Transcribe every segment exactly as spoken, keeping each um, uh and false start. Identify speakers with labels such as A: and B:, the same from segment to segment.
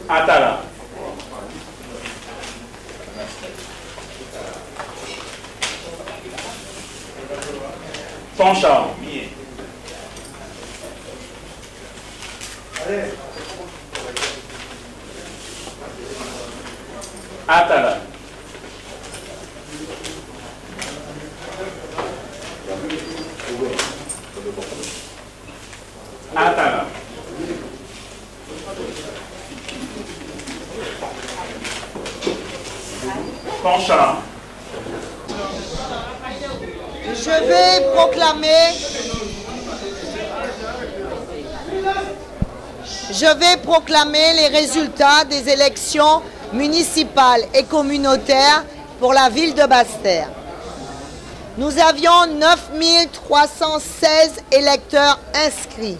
A: Atala. Poncha. Atala. Atala. Poncha.
B: Je vais proclamer, je vais proclamer les résultats des élections municipales et communautaires pour la ville de Basse-Terre. Nous avions neuf mille trois cent seize électeurs inscrits.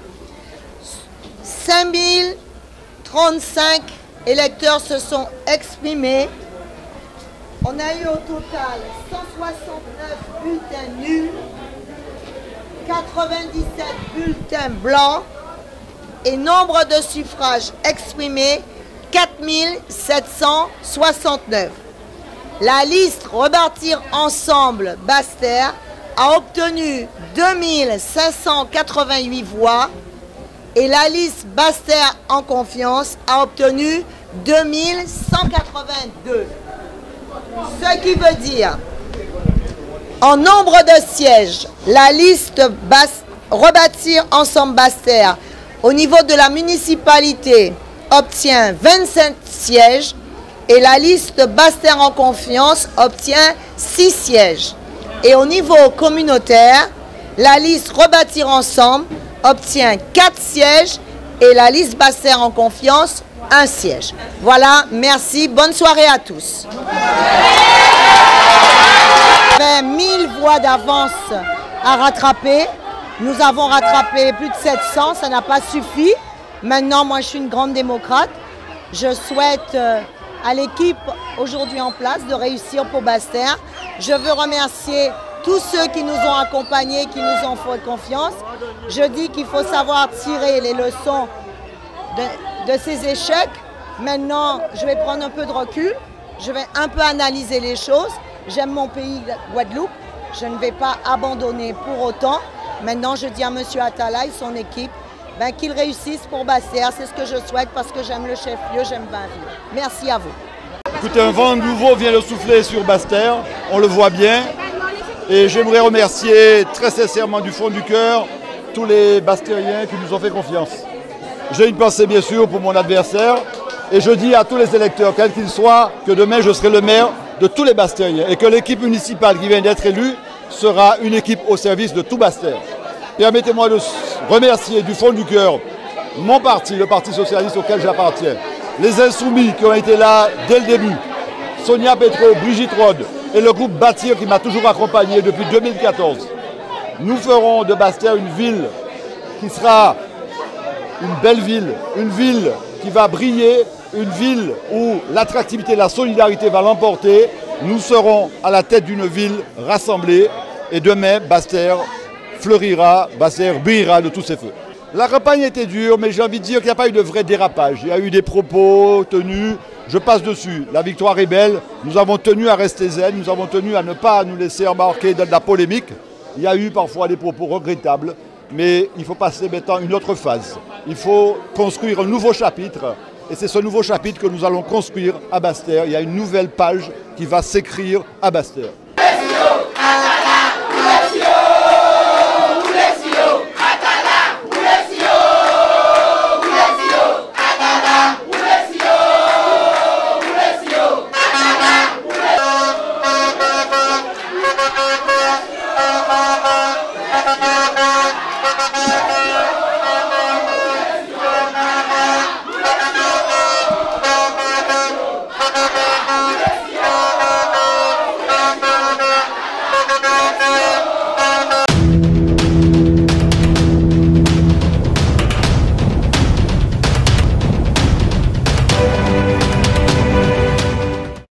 B: cinq mille trente-cinq électeurs se sont exprimés. On a eu au total cent soixante-neuf bulletins nuls, quatre-vingt-dix-sept bulletins blancs et nombre de suffrages exprimés quatre mille sept cent soixante-neuf. La liste Rebâtir Ensemble Basse-Terre a obtenu deux mille cinq cent quatre-vingt-huit voix et la liste Basse-Terre en confiance a obtenu deux mille cent quatre-vingt-deux. Ce qui veut dire, en nombre de sièges, la liste Basse, Rebâtir Ensemble Basse-Terre au niveau de la municipalité obtient vingt-cinq sièges et la liste Basse-Terre en confiance obtient six sièges. Et au niveau communautaire, la liste Rebâtir Ensemble obtient quatre sièges et la liste Basse-Terre en confiance un siège. Voilà, merci, bonne soirée à tous. Il y avait mille voix d'avance à rattraper. Nous avons rattrapé plus de sept cents, ça n'a pas suffi. Maintenant, moi je suis une grande démocrate. Je souhaite euh, à l'équipe aujourd'hui en place de réussir pour Basse-Terre. Je veux remercier tous ceux qui nous ont accompagnés, qui nous ont fait confiance. Je dis qu'il faut savoir tirer les leçons de, de ces échecs. Maintenant, je vais prendre un peu de recul. Je vais un peu analyser les choses. J'aime mon pays, Guadeloupe. Je ne vais pas abandonner pour autant. Maintenant, je dis à M. Atala et son équipe ben, qu'ils réussissent pour Basse-Terre. C'est ce que je souhaite parce que j'aime le chef-lieu, j'aime Bainville. Merci à vous.
C: Écoutez, un vent nouveau vient de souffler sur Basse-Terre. On le voit bien. Et j'aimerais remercier très sincèrement du fond du cœur tous les Basse-Terriens qui nous ont fait confiance. J'ai une pensée bien sûr pour mon adversaire. Et je dis à tous les électeurs, quels qu'ils soient, que demain je serai le maire de tous les Basse-Terriens et que l'équipe municipale qui vient d'être élue sera une équipe au service de tout Basse-Terre. Permettez-moi de remercier du fond du cœur mon parti, le Parti socialiste auquel j'appartiens, les Insoumis qui ont été là dès le début, Sonia Petro, Brigitte Rode et le groupe Bâtir qui m'a toujours accompagné depuis deux mille quatorze. Nous ferons de Basse-Terre une ville qui sera une belle ville, une ville qui va briller, une ville où l'attractivité et la solidarité va l'emporter. Nous serons à la tête d'une ville rassemblée et demain, Basse-Terre fleurira, Basse-Terre brillera de tous ses feux. La campagne était dure, mais j'ai envie de dire qu'il n'y a pas eu de vrai dérapage. Il y a eu des propos tenus, je passe dessus. La victoire est belle, nous avons tenu à rester zen, nous avons tenu à ne pas nous laisser embarquer dans de la polémique. Il y a eu parfois des propos regrettables, mais il faut passer maintenant une autre phase. Il faut construire un nouveau chapitre. Et c'est ce nouveau chapitre que nous allons construire à Basse-Terre. Il y a une nouvelle page qui va s'écrire à Basse-Terre.
D: Thank you.